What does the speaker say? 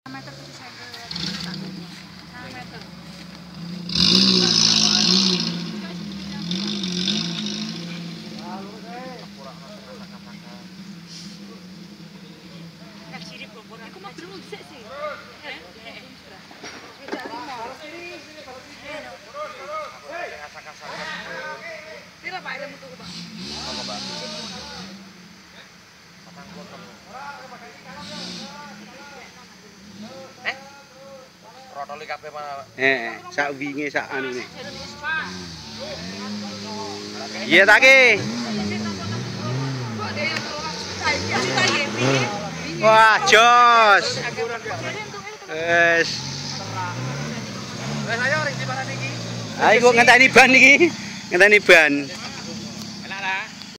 meter 750. 1 meter. Aku mau belum bisa sih. Pira Pak ilmu tuku Pak? Apa Pak? Rotoli kabeh mana? Sak wingi sak anune. Iya ta ki? Wah, jos. Wes. Wes ayo ring di mana niki? Ayo ngenteni ban iki. Ngenteni ban.